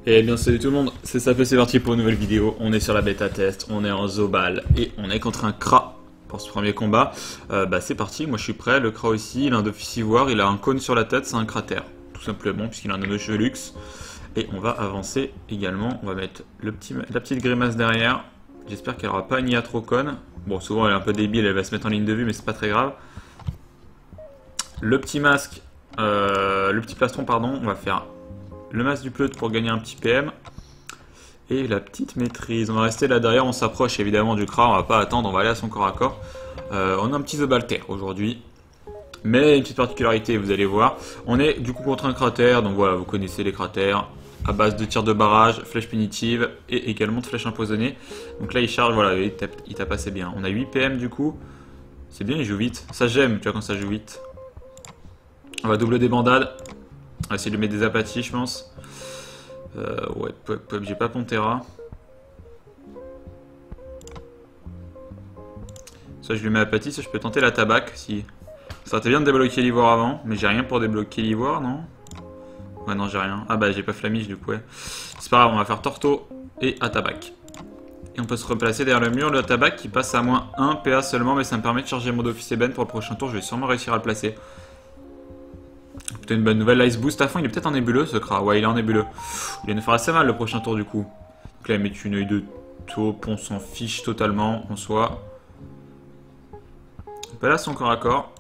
Et bien salut tout le monde, c'est Safé, c'est parti pour une nouvelle vidéo. On est sur la bêta test, on est en Zobal et on est contre un Kra pour ce premier combat. C'est parti, moi je suis prêt, le Kra aussi, il a un d'office ivoire, il a un cône sur la tête, c'est un cratère. Tout simplement, puisqu'il a un anneau cheveux luxe. Et on va avancer également, on va mettre la petite grimace derrière. J'espère qu'elle aura pas une IA trop conne. Bon, souvent elle est un peu débile, elle va se mettre en ligne de vue, mais c'est pas très grave. Le petit masque, le petit plastron, pardon, on va faire le masque du Pleut pour gagner un petit PM. Et la petite maîtrise. On va rester là derrière, on s'approche évidemment du Kra, on va pas attendre, on va aller à son corps à corps. On a un petit Zobalter aujourd'hui. Mais une petite particularité, vous allez voir. On est du coup contre un cratère, donc voilà, vous connaissez les cratères. À base de tirs de barrage, flèches punitives et également de flèches empoisonnées. Donc là il charge, voilà, il tape assez bien. On a 8 PM du coup. C'est bien, il joue vite. Ça j'aime, tu vois, quand ça joue vite. On va doubler des bandades. On va essayer de lui mettre des apathies, je pense. Ouais, j'ai pas Pantera. Ça, je lui mets apathie. Ça, je peux tenter la tabac. Si. Ça aurait été bien de débloquer l'ivoire avant. Mais j'ai rien pour débloquer l'ivoire, non? Ouais, non, j'ai rien. Ah bah, j'ai pas Flamiche, du coup, ouais. C'est pas grave, on va faire Torto et Atabac. Et on peut se replacer derrière le mur. Le Atabac qui passe à moins 1 PA seulement. Mais ça me permet de charger mon Office Eben pour le prochain tour. Je vais sûrement réussir à le placer. Plutôt une bonne nouvelle, Ice Boost à fond, il est peut-être en nébuleux ce Kra, ouais il est en nébuleux. Il va nous faire assez mal le prochain tour du coup. Donc là il met une œil de taupe, on s'en fiche totalement en soi. On peut là son corps à corps.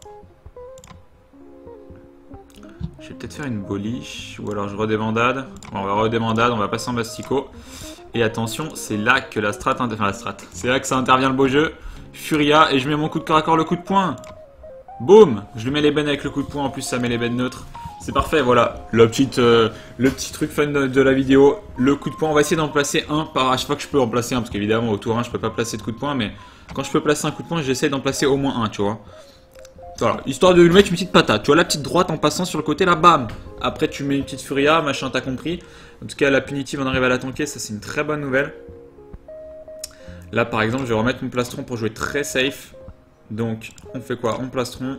Je vais peut-être faire une boliche, ou alors je redébandade. Bon, on va redébandade, on va passer en Bastico. Et attention, c'est là que la strat, c'est là que ça intervient le beau jeu. Furia, et je mets mon coup de corps à corps, le coup de poing. Boum! Je lui mets l'ébène avec le coup de poing, en plus ça met l'ébène neutre. C'est parfait, voilà. Le petit truc fun de la vidéo. Le coup de poing, on va essayer d'en placer un à chaque fois que je peux en placer un. Parce qu'évidemment, au tour 1, je peux pas placer de coup de poing. Mais quand je peux placer un coup de poing, j'essaie d'en placer au moins un, tu vois. Voilà, histoire de lui mettre une petite patate. Tu vois, la petite droite en passant sur le côté, là, bam! Après, tu mets une petite furia, machin, t'as compris. En tout cas, la punitive, on arrive à la tanker. Ça, c'est une très bonne nouvelle. Là, par exemple, je vais remettre mon plastron pour jouer très safe. Donc, on fait quoi? On plastron.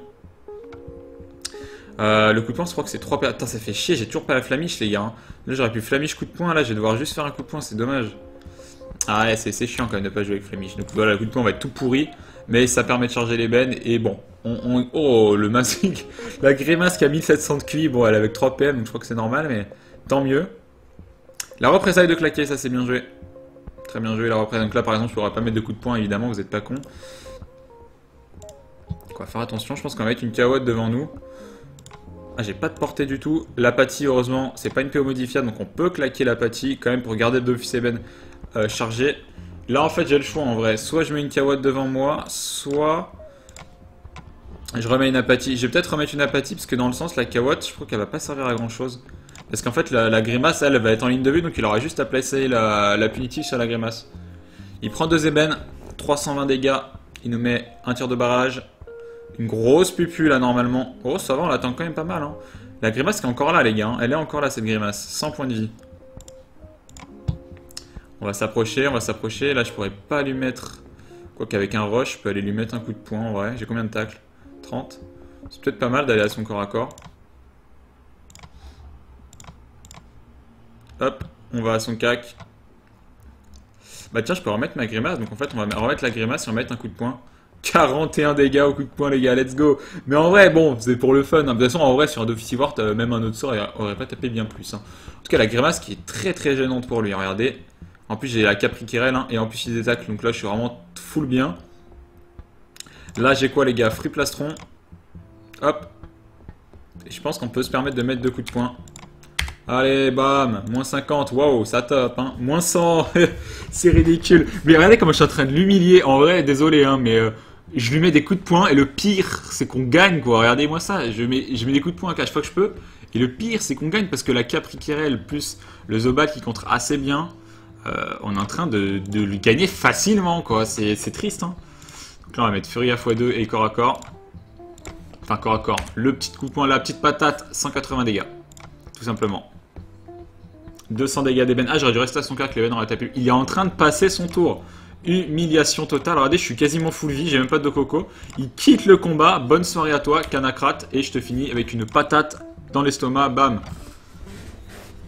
Le coup de poing, je crois que c'est 3 PA. Putain, ça fait chier, j'ai toujours pas la flamiche, les gars. Hein. Là, j'aurais pu flamiche coup de poing. Là, je vais devoir juste faire un coup de poing, c'est dommage. Ah ouais, c'est chiant quand même de pas jouer avec flamiche. Donc, voilà, le coup de poing va être tout pourri. Mais ça permet de charger l'ébène. Et bon, oh, le masque. La grimace qui a 1700 de QI. Bon, elle est avec 3 PM, donc je crois que c'est normal, mais tant mieux. La représaille de claquer, ça c'est bien joué. Très bien joué, la représaille. Donc là, par exemple, je pourrais pas mettre de coup de poing, évidemment, vous êtes pas con. On va faire attention, je pense qu'on va mettre une carotte devant nous. Ah, j'ai pas de portée du tout. L'apathie, heureusement, c'est pas une PO modifiable, donc on peut claquer l'apathie quand même pour garder le Office Eben chargé. Là, en fait, j'ai le choix en vrai. Soit je mets une carotte devant moi, soit je remets une apathie. Je vais peut-être remettre une apathie parce que dans le sens, la carotte, je crois qu'elle va pas servir à grand chose. Parce qu'en fait, la grimace, elle va être en ligne de vue, donc il aura juste à placer la punitive sur la grimace. Il prend 2 ébènes, 320 dégâts. Il nous met un tir de barrage. Une grosse pupu là normalement. Oh ça va, on l'attend quand même pas mal. Hein. La grimace qui est encore là les gars. Hein. Elle est encore là cette grimace. 100 points de vie. On va s'approcher, on va s'approcher. Là je pourrais pas lui mettre... Quoi qu'avec un rush, je peux aller lui mettre un coup de poing en vrai. J'ai combien de tacles? 30. C'est peut-être pas mal d'aller à son corps à corps. Hop, on va à son cac. Bah tiens, je peux remettre ma grimace. Donc en fait on va remettre la grimace et on va mettre un coup de poing. 41 dégâts au coup de poing les gars, let's go. Mais en vrai, bon, c'est pour le fun. Hein. De toute façon, en vrai, sur un Office Ivoire, même un autre sort aurait pas tapé bien plus. Hein. En tout cas, la grimace qui est très très gênante pour lui, regardez. En plus, j'ai la Capriquerelle, hein, et en plus, il des tacles, donc là, je suis vraiment full bien. Là, j'ai quoi les gars? Free plastron. Hop. Et je pense qu'on peut se permettre de mettre 2 coups de poing. Allez, bam, moins 50, waouh, ça top, hein. Moins 100, c'est ridicule. Mais regardez comment je suis en train de l'humilier. En vrai, désolé, hein, mais... je lui mets des coups de poing et le pire c'est qu'on gagne quoi, regardez-moi ça, je mets des coups de poing à chaque fois que je peux et le pire c'est qu'on gagne parce que la Capriquerelle plus le Zobal qui contre assez bien, on est en train de lui gagner facilement quoi, c'est triste hein. Donc là on va mettre Furia x2 et corps à corps, enfin corps à corps, le petit coup de poing, la petite patate, 180 dégâts, tout simplement. 200 dégâts d'ébène, ah j'aurais dû rester à son cas que l'ébène aurait tapé, il est en train de passer son tour. Humiliation totale. Regardez, je suis quasiment full vie, j'ai même pas de coco. Il quitte le combat. Bonne soirée à toi, Canacrate. Et je te finis avec une patate dans l'estomac. Bam.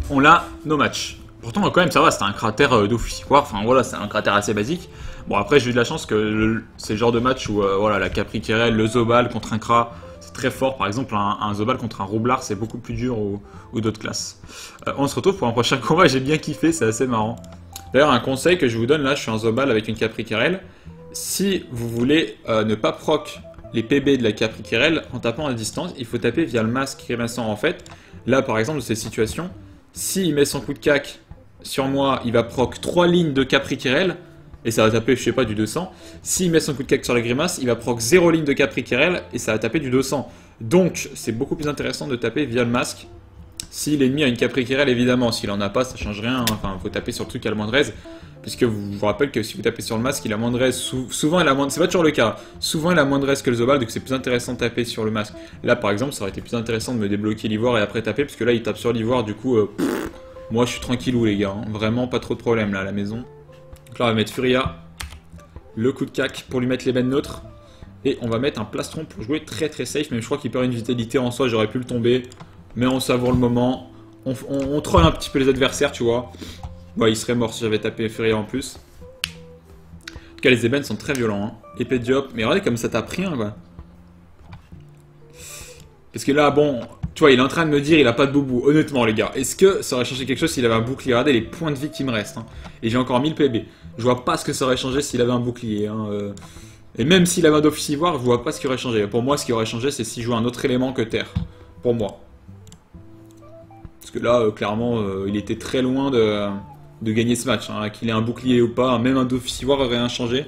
on a nos matchs. Pourtant, quand même, ça va, c'était un cratère d'officier-war. Enfin, voilà, c'est un cratère assez basique. Bon, après, j'ai eu de la chance que c'est le genre de match où, voilà, la Capriquerelle, le Zobal contre un Kra, c'est très fort. Par exemple, un Zobal contre un Roublard, c'est beaucoup plus dur ou d'autres classes. On se retrouve pour un prochain combat. J'ai bien kiffé, c'est assez marrant. D'ailleurs, un conseil que je vous donne, là, je suis un Zobal avec une Capriquerelle. Si vous voulez ne pas proc les PB de la Capriquerelle en tapant à distance, il faut taper via le masque grimaçant. En fait, là, par exemple, dans cette situation, s'il met son coup de cac sur moi, il va proc 3 lignes de Capriquerelle, et ça va taper, je sais pas, du 200. S'il met son coup de cac sur la grimace, il va proc 0 ligne de Capriquerelle, et ça va taper du 200. Donc, c'est beaucoup plus intéressant de taper via le masque. Si l'ennemi a une Capriquerelle, évidemment, s'il en a pas, ça change rien. Enfin, il faut taper sur le truc à la moindre aise. Puisque je vous rappelle que si vous tapez sur le masque, il a moindre aise. Souvent, il a moindre. C'est pas toujours le cas. Souvent, il a moindre aise que le Zobal, donc c'est plus intéressant de taper sur le masque. Là, par exemple, ça aurait été plus intéressant de me débloquer l'ivoire et après taper, parce que là, il tape sur l'ivoire, du coup, moi, je suis tranquillou, les gars. Hein. Vraiment, pas trop de problème là à la maison. Donc là, on va mettre Furia, le coup de cac pour lui mettre les bennes neutres. Et on va mettre un plastron pour jouer très très safe. Même je crois qu'il perd une vitalité en soi, j'aurais pu le tomber. Mais on savoure le moment. On troll un petit peu les adversaires, tu vois. Ouais, il serait mort si j'avais tapé Furia en plus. En tout cas, les ébènes sont très violents. Hein. Épée de diop. Mais regardez comme ça tape rien, quoi. Parce que là, bon, tu vois, il est en train de me dire il a pas de boubou. Honnêtement, les gars, est-ce que ça aurait changé quelque chose s'il avait un bouclier? Regardez les points de vie qui me restent. Hein. Et j'ai encore 1000 PB. Je vois pas ce que ça aurait changé s'il avait un bouclier. Hein. Et même s'il avait un d'officier-voir, je vois pas ce qui aurait changé. Pour moi, ce qui aurait changé, c'est s'il jouait un autre élément que terre. Pour moi. Parce que là, clairement, il était très loin de gagner ce match. Hein. Qu'il ait un bouclier ou pas, même un d'officier-voir aurait rien changé.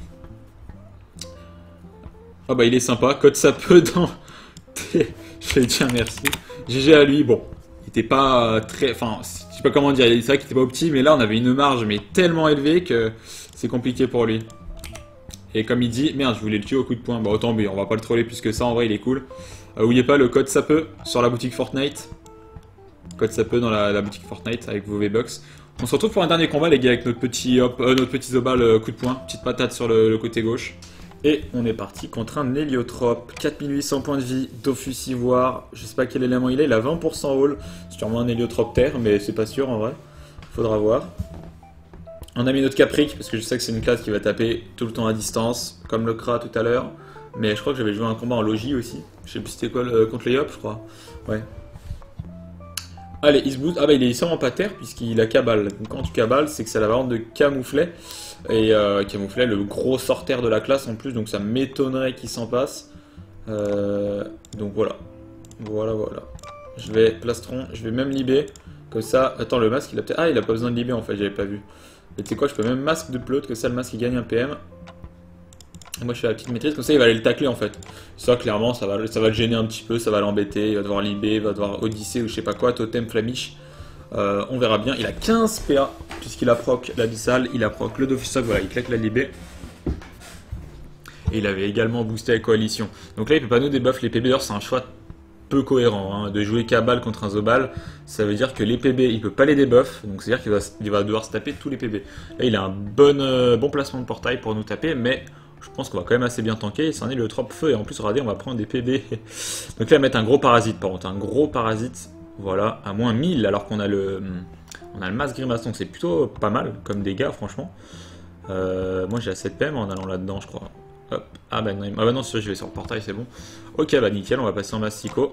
Ah bah il est sympa, code ça peut dans... Je vais dire merci. GG à lui, bon, il était pas très... Enfin, je sais pas comment dire, c'est vrai qu'il était pas opti, mais là on avait une marge mais tellement élevée que c'est compliqué pour lui. Et comme il dit, merde, je voulais le tuer au coup de poing. Bah autant mais on va pas le troller plus que ça, en vrai il est cool. Oubliez pas le code ça peut sur la boutique Fortnite. Code ça peut dans la boutique Fortnite avec vos V-Bucks. On se retrouve pour un dernier combat les gars avec notre petit Zobal coup de poing, petite patate sur le côté gauche. Et on est parti contre un héliotrope, 4800 points de vie, Dofus Ivoire, je sais pas quel élément il a 20% haul, sûrement un héliotrope terre, mais c'est pas sûr en vrai, faudra voir. On a mis notre Capric, parce que je sais que c'est une classe qui va taper tout le temps à distance, comme le Kra tout à l'heure, mais je crois que j'avais joué un combat en logis aussi, je sais plus c'était quoi, contre les Yop je crois, ouais. Allez, il se boost, ah bah il est sûrement pas terre puisqu'il a Cabal, donc quand tu Cabal c'est que c'est la variante de Camouflet. Et Camouflet, le gros sorteur de la classe en plus, donc ça m'étonnerait qu'il s'en passe. Donc voilà. Voilà. Je vais plastron, je vais même libé. Comme ça, attends, le masque il a peut-être. Ah, il a pas besoin de libé en fait, j'avais pas vu. Et tu sais quoi, je peux même masque de plot, que ça le masque il gagne un PM. Et moi je fais la petite maîtrise, comme ça il va aller le tacler en fait. Ça clairement, ça va le gêner un petit peu, ça va l'embêter. Il va devoir libé, il va devoir Odyssée ou je sais pas quoi, totem flamiche. On verra bien, il a 15 PA puisqu'il a proc l'abyssal, il a proc le Dofus, voilà, il claque la libé. Et il avait également boosté la coalition. Donc là il peut pas nous débuff les PB, d'ailleurs c'est un choix peu cohérent hein, de jouer Cabal contre un Zobal. Ça veut dire que les PB il peut pas les débuff, donc c'est à dire qu'il va devoir se taper tous les PB. Là il a un bon placement de portail pour nous taper, mais je pense qu'on va quand même assez bien tanker. C'est un héliotrope feu et en plus regardez on va prendre des PB. Donc là on va mettre un gros parasite par contre, un gros parasite. Voilà, à moins 1000 alors qu'on a le masque grimace, donc c'est plutôt pas mal comme dégâts franchement. Moi j'ai à 7 PM en allant là-dedans je crois. Hop, ah bah non, je vais sur le portail, c'est bon. Ok, bah nickel, on va passer en mastico.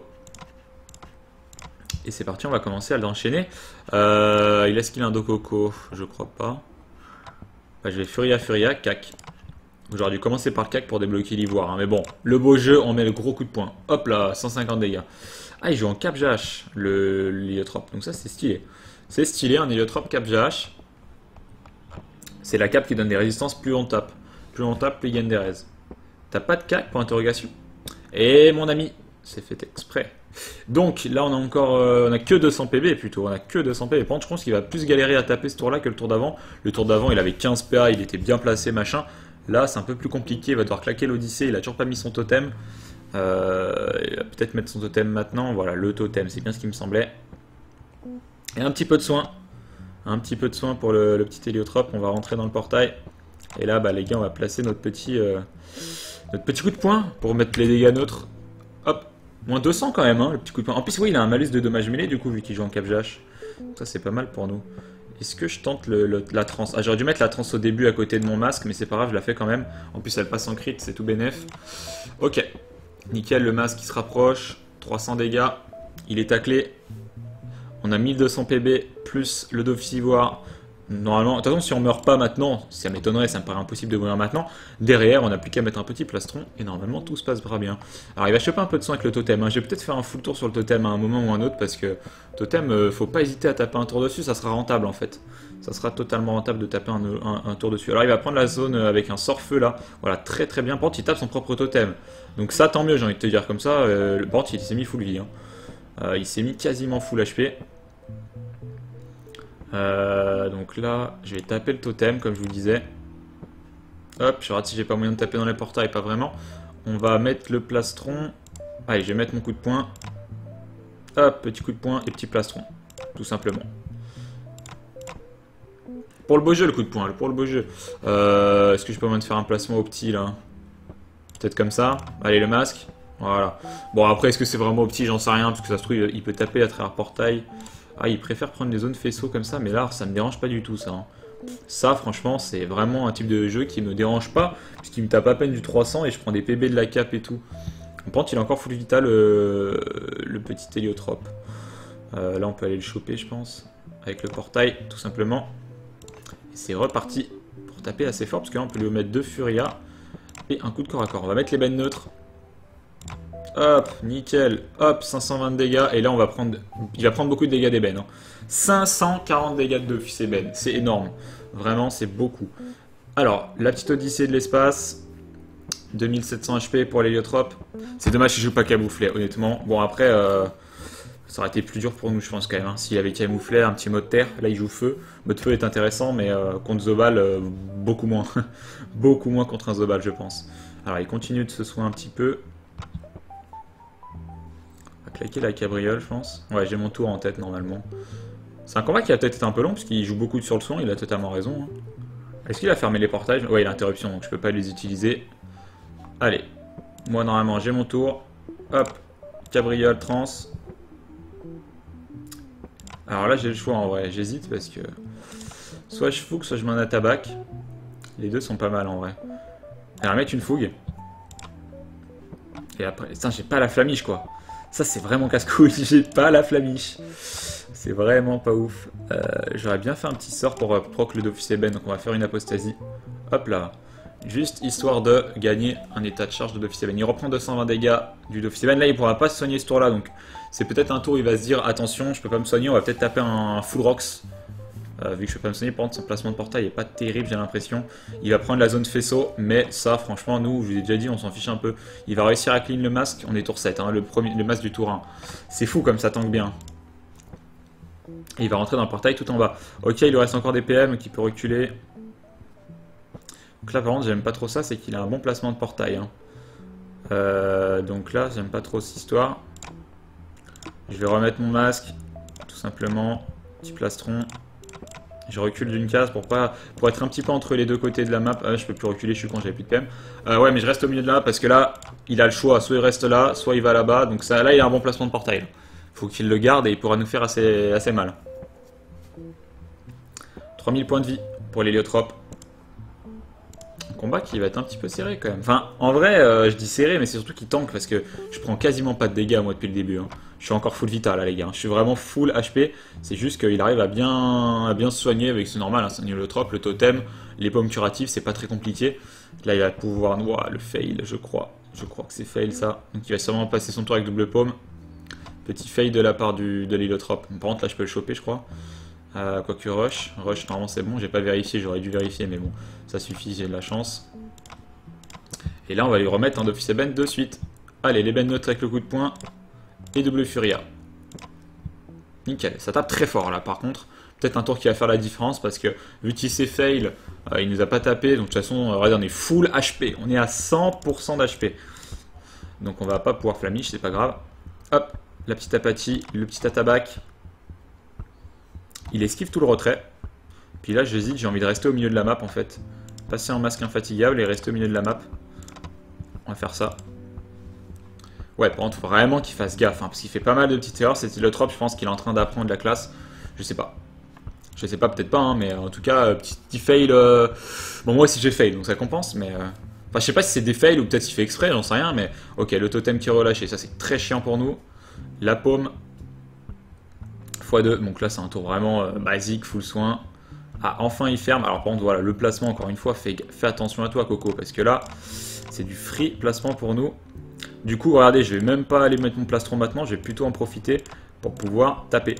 Et c'est parti, on va commencer à l'enchaîner. Est-ce qu'il a un Dococo? Je crois pas. Bah, je vais Furia, cac. J'aurais dû commencer par le cac pour débloquer l'ivoire. Hein. Mais bon, le beau jeu, on met le gros coup de poing. Hop là, 150 dégâts. Ah, il joue en cap GH, l'héliotrope. Donc ça, c'est stylé. C'est stylé, un héliotrope cap GH. C'est la cape qui donne des résistances plus on tape. Plus on tape, plus il gagne des raises. T'as pas de cac pour interrogation? Et mon ami, c'est fait exprès. Donc là, on a encore, on a que 200 PB plutôt. On a que 200 PB. Par contre, je pense qu'il va plus galérer à taper ce tour-là que le tour d'avant. Le tour d'avant, il avait 15 PA, il était bien placé, machin. Là, c'est un peu plus compliqué. Il va devoir claquer l'Odyssée. Il a toujours pas mis son totem. Il va peut-être mettre son totem maintenant. Voilà, le totem, c'est bien ce qui me semblait. Et un petit peu de soin. Un petit peu de soin pour le petit héliotrope. On va rentrer dans le portail. Et là, bah, les gars, on va placer notre petit coup de poing pour mettre les dégâts neutres. Hop, moins 200 quand même, hein, le petit coup de poing. En plus, oui, il a un malus de dommages mêlés, du coup, vu qu'il joue en cap GH. Donc ça c'est pas mal pour nous. Est-ce que je tente la trans? Ah, j'aurais dû mettre la trans au début à côté de mon masque, mais c'est pas grave, je la fais quand même. En plus elle passe en crit, c'est tout bénef. Ok, nickel, le masque qui se rapproche. 300 dégâts, il est taclé. On a 1200 PB plus le d'office ivoire. Normalement, de toute façon, si on meurt pas maintenant, ça m'étonnerait, ça me paraît impossible de mourir maintenant. Derrière, on n'a plus qu'à mettre un petit plastron et normalement tout se passera bien. Alors, il va choper un peu de sang avec le totem. Hein. Je vais peut-être faire un full tour sur le totem à un moment ou un autre parce que totem, faut pas hésiter à taper un tour dessus, ça sera rentable en fait. Ça sera totalement rentable de taper un tour dessus. Alors, il va prendre la zone avec un sort-feu là. Voilà, très très bien. Par contre, il tape son propre totem. Donc, ça, tant mieux, j'ai envie de te dire comme ça. Par contre, il s'est mis full vie. Hein. Il s'est mis quasiment full HP. Donc là, je vais taper le totem, comme je vous disais. Hop, je regarde si j'ai pas moyen de taper dans les portails, pas vraiment. On va mettre le plastron. Allez, je vais mettre mon coup de poing. Hop, petit coup de poing et petit plastron. Tout simplement. Pour le beau jeu, le coup de poing, pour le beau jeu. Est-ce que je peux moyen de faire un placement au petit, là? Peut-être comme ça. Allez, le masque. Voilà. Bon, après, est-ce que c'est vraiment au petit? J'en sais rien, parce que ça se trouve, il peut taper à travers portail. Ah, il préfère prendre les zones faisceaux comme ça, mais là, ça me dérange pas du tout, ça. Hein. Ça, franchement, c'est vraiment un type de jeu qui me dérange pas, puisqu'il me tape à peine du 300 et je prends des PB de la cape et tout. Par contre, il a encore full vital le petit héliotrope. Là, on peut aller le choper, je pense, avec le portail, tout simplement. Et c'est reparti pour taper assez fort, parce que là, on peut lui mettre 2 Furia et un coup de corps à corps. On va mettre les bennes neutres. Hop, nickel, hop, 520 de dégâts, et là on va prendre, il va prendre beaucoup de dégâts d'ébène. Hein. 540 dégâts de d'office ébène, c'est énorme, vraiment c'est beaucoup. Alors, la petite odyssée de l'espace, 2700 HP pour l'héliotrope, c'est dommage qu'il joue pas camouflé, honnêtement. Bon après, ça aurait été plus dur pour nous je pense quand même, hein. S'il avait camouflé un petit mode terre, là il joue feu. Mode feu est intéressant, mais contre Zobal, beaucoup moins. Beaucoup moins contre un Zobal je pense. Alors il continue de se soigner un petit peu. Claquer la cabriole, je pense. Ouais, j'ai mon tour en tête normalement. C'est un combat qui a peut-être été un peu long, parce qu'il joue beaucoup sur le soin, il a totalement raison. Hein. Est-ce qu'il a fermé les portails? Ouais, il a interruption, donc je peux pas les utiliser. Allez, moi normalement j'ai mon tour. Hop, cabriole, trans. Alors là j'ai le choix en vrai, j'hésite parce que... Soit je fougue, soit je mets un attabac. Les deux sont pas mal en vrai. Alors mettre une fougue. Et après, putain, j'ai pas la flamiche quoi. Ça c'est vraiment casse-couille, j'ai pas la flamiche. C'est vraiment pas ouf. J'aurais bien fait un petit sort pour proc le d'office ébène, donc on va faire une apostasie. Hop là. Juste histoire de gagner un état de charge de d'office ébène. Il reprend 220 dégâts du d'office ébène. Là il pourra pas se soigner ce tour là, donc c'est peut-être un tour où il va se dire attention, je peux pas me soigner, on va peut-être taper un full rocks. Vu que je peux pas me soigner, par contre son placement de portail est pas terrible j'ai l'impression. Il va prendre la zone faisceau, mais ça franchement nous, je vous ai déjà dit, on s'en fiche un peu. Il va réussir à clean le masque, on est tour 7, hein, le masque du tour 1. C'est fou comme ça tank bien. Et il va rentrer dans le portail tout en bas. Ok, il lui reste encore des PM qui peut reculer. Donc là par contre j'aime pas trop ça, c'est qu'il a un bon placement de portail. Hein. Donc là j'aime pas trop cette histoire. Je vais remettre mon masque, tout simplement. Petit plastron. Je recule d'une case pour être un petit peu entre les deux côtés de la map. Je peux plus reculer, je suis con, j'avais plus de PM. Ouais, mais je reste au milieu de la map parce que là, il a le choix. Soit il reste là, soit il va là-bas. Donc ça, là, il a un bon placement de portail. Faut qu'il le garde et il pourra nous faire assez mal. 3000 points de vie pour l'héliotrope. Un combat qui va être un petit peu serré quand même. Enfin, en vrai, je dis serré, mais c'est surtout qu'il tank parce que je prends quasiment pas de dégâts moi depuis le début. Hein. Je suis encore full vital là les gars. Je suis vraiment full HP. C'est juste qu'il arrive à bien se soigner avec ce normal. Hein. C'est un héliotrope, le totem, les pommes curatives, c'est pas très compliqué. Là, il va pouvoir voir le fail, je crois. Je crois que c'est fail ça. Donc il va sûrement passer son tour avec double paume. Petit fail de la part de l'héliotrope. Par contre, là, je peux le choper, je crois. Quoique rush, normalement c'est bon, j'ai pas vérifié, j'aurais dû vérifier, mais bon, ça suffit, j'ai de la chance. Et là on va lui remettre un d'office ébène de suite. Allez, l'ébène neutre avec le coup de poing, et double furia. Nickel, ça tape très fort là par contre. Peut-être un tour qui va faire la différence, parce que vu qu'il s'est fail, il nous a pas tapé, donc de toute façon, regardez, on est full HP, on est à 100% d'HP. Donc on va pas pouvoir flamiche, c'est pas grave. Hop, la petite apathie, le petit attabac. Il esquive tout le retrait. Puis là, j'hésite, j'ai envie de rester au milieu de la map en fait. Passer en masque infatigable et rester au milieu de la map. On va faire ça. Ouais, par contre, faut vraiment qu'il fasse gaffe, hein, parce qu'il fait pas mal de petites erreurs. C'est le trop, je pense qu'il est en train d'apprendre la classe. Je sais pas. Je sais pas, peut-être pas, hein, mais en tout cas, petit fail. Bon, moi aussi j'ai fail, donc ça compense, mais. Enfin, je sais pas si c'est des fails ou peut-être il fait exprès, j'en sais rien, mais. Ok, le totem qui est relâché, ça c'est très chiant pour nous. La paume. x2, donc là c'est un tour vraiment basique, full soin. Ah, enfin il ferme. Alors par contre, voilà, le placement, encore une fois, fais attention à toi, Coco, parce que là, c'est du free placement pour nous. Du coup, regardez, je vais même pas aller mettre mon plastron maintenant, je vais plutôt en profiter pour pouvoir taper.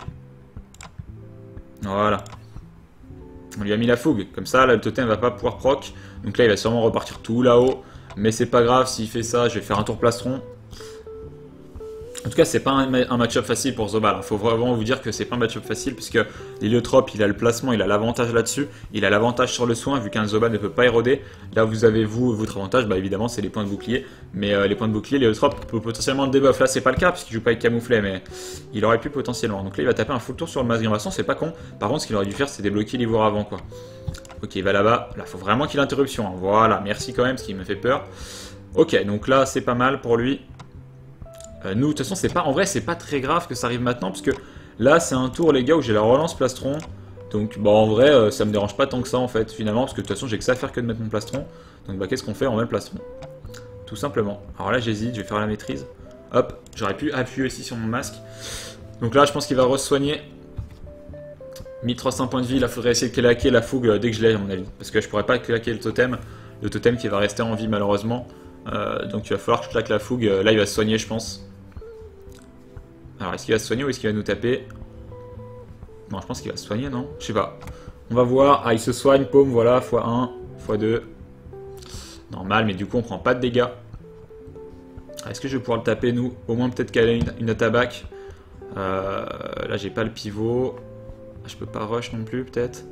Voilà. On lui a mis la fougue. Comme ça, là, le totem va pas pouvoir proc. Donc là, il va sûrement repartir tout là-haut. Mais c'est pas grave, s'il fait ça, je vais faire un tour plastron. En tout cas, c'est pas un match-up facile pour Zobal. Il faut vraiment vous dire que c'est pas un match-up facile, puisque l'héliotrope, il a le placement, il a l'avantage là-dessus. Il a l'avantage sur le soin, vu qu'un Zobal ne peut pas éroder. Là, vous avez, votre avantage, bah évidemment, c'est les points de bouclier. Mais les points de bouclier, l'héliotrope peut potentiellement le debuff. Là, c'est pas le cas, puisqu'il joue pas avec camouflet, mais il aurait pu potentiellement. Donc là, il va taper un full tour sur le masque d'invasion, c'est pas con. Par contre, ce qu'il aurait dû faire, c'est débloquer l'ivoire avant, quoi. Ok, il va là-bas. Là, faut vraiment qu'il ait interruption. Hein. Voilà, merci quand même, ce qui me fait peur. Ok, donc là, c'est pas mal pour lui. Nous, de toute façon, c'est pas, en vrai, c'est pas très grave que ça arrive maintenant, parce que là, c'est un tour, les gars, où j'ai la relance plastron. Donc, bah, en vrai, ça me dérange pas tant que ça, en fait, finalement, parce que de toute façon, j'ai que ça à faire que de mettre mon plastron. Donc, bah, qu'est-ce qu'on fait? On met le plastron. Tout simplement. Alors là, j'hésite, je vais faire la maîtrise. Hop, j'aurais pu appuyer aussi sur mon masque. Donc là, je pense qu'il va re-soigner. 1300 points de vie, là, il faudrait essayer de claquer la fougue dès que je l'ai, à mon avis. Parce que je pourrais pas claquer le totem qui va rester en vie, malheureusement. Donc, il va falloir que je claque la fougue. Là, il va se soigner, je pense. Alors, est-ce qu'il va se soigner ou est-ce qu'il va nous taper? Non, je pense qu'il va se soigner, non? Je sais pas. On va voir. Ah, il se soigne, paume, voilà, x1, x2. Normal, mais du coup, on prend pas de dégâts. Est-ce que je vais pouvoir le taper, nous? Au moins, peut-être qu'elle a une attaque. Là, j'ai pas le pivot. Je peux pas rush non plus, peut-être.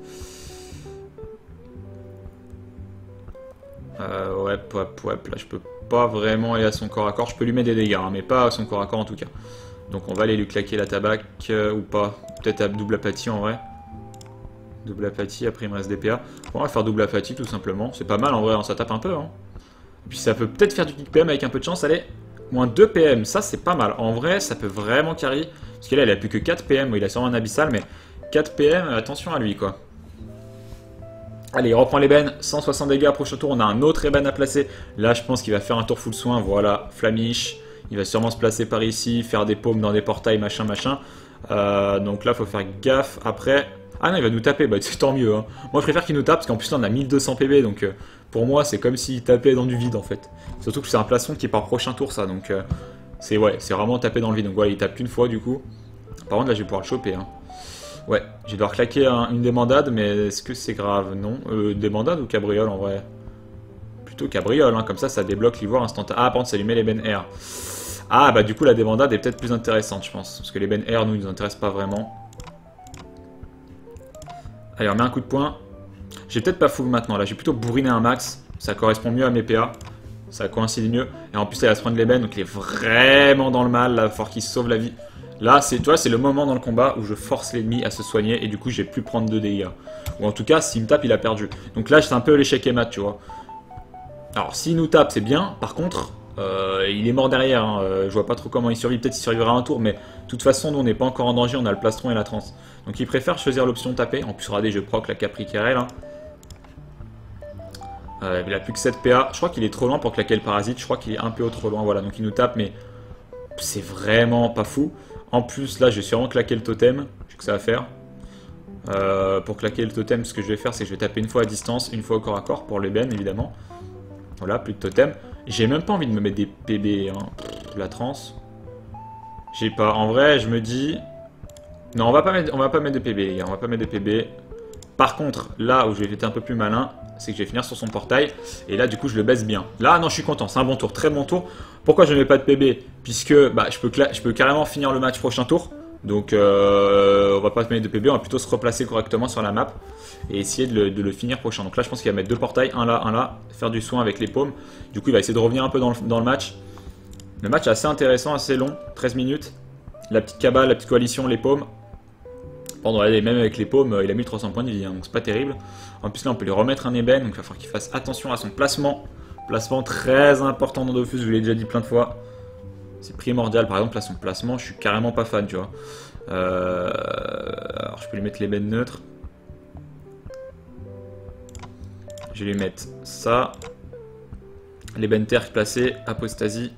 Ouais, là, je peux pas vraiment aller à son corps à corps. Je peux lui mettre des dégâts, hein, mais pas à son corps à corps, en tout cas. Donc on va aller lui claquer la tabac ou pas. Peut-être à double apathie en vrai. Double apathie, après il me reste des PA. Bon, on va faire double apathie tout simplement. C'est pas mal en vrai, hein, ça tape un peu. Hein. Et puis ça peut peut-être faire du kick PM avec un peu de chance. Allez, moins 2 PM, ça c'est pas mal. En vrai, ça peut vraiment carry. Parce que là, il a plus que 4 PM. Il a sûrement un abyssal, mais 4 PM, attention à lui quoi. Allez, il reprend l'ébène, 160 dégâts, prochain tour, on a un autre ébène à placer. Là, je pense qu'il va faire un tour full soin, voilà, Flamiche. Il va sûrement se placer par ici, faire des paumes dans des portails, machin, machin. Donc là, il faut faire gaffe. Après... Ah non, il va nous taper, bah c'est tant mieux. Hein. Moi, je préfère qu'il nous tape, parce qu'en plus, là, on a 1200 PB, donc pour moi, c'est comme s'il tapait dans du vide, en fait. Surtout que c'est un plastron qui est par prochain tour, ça, donc c'est vraiment taper dans le vide. Donc voilà, il tape qu'une fois, du coup. Par contre, là, je vais pouvoir le choper, hein. Ouais, je vais devoir claquer une débandade, mais est-ce que c'est grave? Non. Débandade ou cabriole en vrai? Plutôt cabriole, hein, comme ça débloque l'ivoire instantanément. Ah, par contre, ça lui met l'ébène R. Ah, bah du coup, la débandade est peut-être plus intéressante, je pense. Parce que l'ébène R, nous, il nous intéresse pas vraiment. Allez, on met un coup de poing. J'ai peut-être pas fougue maintenant, là. J'ai plutôt bourriné un max. Ça correspond mieux à mes PA. Ça coïncide mieux. Et en plus, il va se prendre l'ébène, donc il est vraiment dans le mal. Là, il va falloir qu'il se sauve la vie. Là, tu vois, c'est le moment dans le combat où je force l'ennemi à se soigner et du coup, je vais plus prendre de dégâts. Ou en tout cas, s'il me tape, il a perdu. Donc là, c'est un peu l'échec et mat, tu vois. Alors, s'il nous tape, c'est bien. Par contre, il est mort derrière. Hein. Je vois pas trop comment il survit. Peut-être qu'il survivra un tour, mais de toute façon, nous, on n'est pas encore en danger. On a le plastron et la transe. Donc, il préfère choisir l'option taper. En plus, regardez, je proc la Capri Carrel. Hein. Il a plus que 7 PA. Je crois qu'il est trop loin pour claquer le parasite. Je crois qu'il est un peu trop loin. Voilà, donc il nous tape, mais c'est vraiment pas fou. En plus, là, je vais sûrement claquer le totem. J'ai que ça à faire. Pour claquer le totem, ce que je vais faire, c'est que je vais taper une fois à distance, une fois au corps à corps pour l'ébène, évidemment. Voilà, plus de totem. J'ai même pas envie de me mettre des PB, hein. La transe. J'ai pas. En vrai, je me dis... Non, on va pas mettre de PB, les gars. On va pas mettre de PB. Par contre, là où je vais être un peu plus malin, c'est que je vais finir sur son portail. Et là, du coup, je le baisse bien. Là, non, je suis content. C'est un bon tour. Très bon tour. Pourquoi je ne mets pas de PB? Puisque bah, je peux carrément finir le match prochain tour. Donc, on va pas se mettre de PB. On va plutôt se replacer correctement sur la map. Et essayer de le finir prochain. Donc là, je pense qu'il va mettre 2 portails. Un là. Faire du soin avec les paumes. Du coup, il va essayer de revenir un peu dans le match. Le match est assez intéressant, assez long. 13 minutes. La petite cabale, la petite coalition, les paumes. Pardon, même avec les paumes, il a 1300 points de vie, hein, donc c'est pas terrible. En plus là on peut lui remettre un ébène, donc il va falloir qu'il fasse attention à son placement. Placement très important dans Dofus, je vous l'ai déjà dit plein de fois. C'est primordial, par exemple là son placement, je suis carrément pas fan, tu vois. Alors je peux lui mettre l'ébène neutre. Je vais lui mettre ça. L'ébène terre placé, apostasie.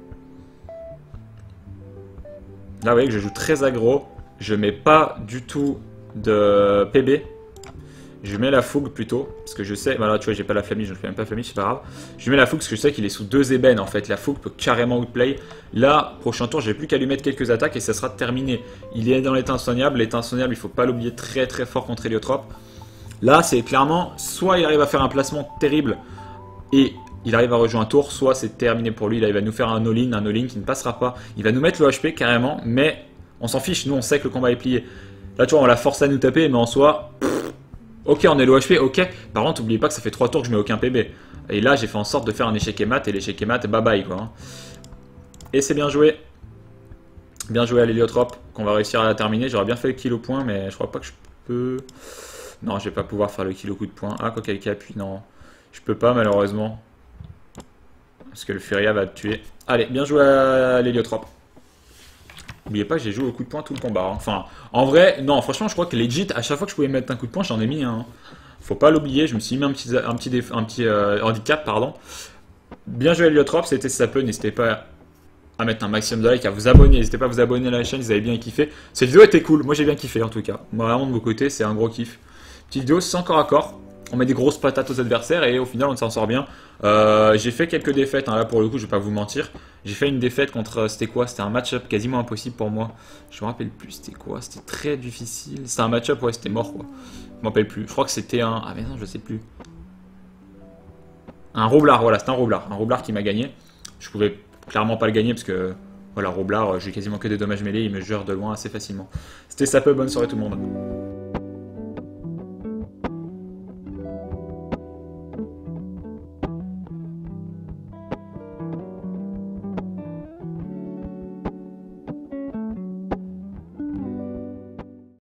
Là vous voyez que je joue très aggro. Je mets pas du tout de PB. Je mets la fougue plutôt, parce que je sais, voilà tu vois j'ai pas la famille, je ne fais même pas famille, c'est pas grave. Je mets la fougue parce que je sais qu'il est sous 2 ébènes en fait, la fougue peut carrément outplay. Là, prochain tour, j'ai plus qu'à lui mettre quelques attaques et ça sera terminé. Il est dans l'état insoniable, il faut pas l'oublier très très fort contre Héliotrope. Là c'est clairement, soit il arrive à faire un placement terrible et il arrive à rejoindre un tour, soit c'est terminé pour lui, là il va nous faire un all-in qui ne passera pas. Il va nous mettre le HP carrément, mais on s'en fiche, nous on sait que le combat est plié. Là tu vois on la force à nous taper, mais en soi... Ok, on est low HP, ok. Par contre, n'oubliez pas que ça fait 3 tours que je mets aucun PB. Et là, j'ai fait en sorte de faire un échec et mat, et l'échec et mat, bye bye quoi. Hein. Et c'est bien joué. Bien joué à l'héliotrope, qu'on va réussir à la terminer. J'aurais bien fait le kill au point, mais je crois pas que je peux... Non, je vais pas pouvoir faire le kill au coup de poing. Ah, quoi quelqu'un appuie, non. Je peux pas, malheureusement. Parce que le Furia va te tuer. Allez, bien joué à l'héliotrope. N'oubliez pas que j'ai joué au coup de poing tout le combat. Hein. Enfin, en vrai, non, franchement, je crois que legit, à chaque fois que je pouvais mettre un coup de poing, j'en ai mis un. Hein. Faut pas l'oublier, je me suis mis un petit handicap, pardon. Bien joué à l'héliotrope, c'était ça peut. N'hésitez pas à mettre un maximum de likes, à vous abonner. N'hésitez pas à vous abonner à la chaîne, vous avez bien kiffé. Cette vidéo était cool, moi j'ai bien kiffé en tout cas. Moi, vraiment de vos côtés, c'est un gros kiff. Petite vidéo sans corps à corps. On met des grosses patates aux adversaires et au final on s'en sort bien. J'ai fait quelques défaites, hein, là pour le coup je vais pas vous mentir. J'ai fait une défaite contre, c'était quoi? C'était un match-up quasiment impossible pour moi. Je me rappelle plus c'était quoi, c'était très difficile. C'était un match-up, ouais c'était mort quoi. Je me rappelle plus, je crois que c'était un... Ah mais non je sais plus. Un roublard, voilà c'était un roublard qui m'a gagné. Je pouvais clairement pas le gagner parce que... Voilà roublard, j'ai quasiment que des dommages mêlés, il me gère de loin assez facilement. C'était ça peu, bonne soirée tout le monde.